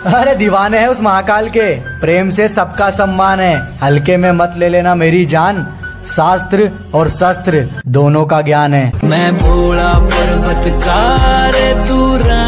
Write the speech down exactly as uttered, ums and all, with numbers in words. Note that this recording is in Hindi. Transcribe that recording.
अरे दीवाने हैं उस महाकाल के, प्रेम से सबका सम्मान है, हल्के में मत ले लेना मेरी जान, शास्त्र और शस्त्र दोनों का ज्ञान है। मैं भोला पर्वतकार तू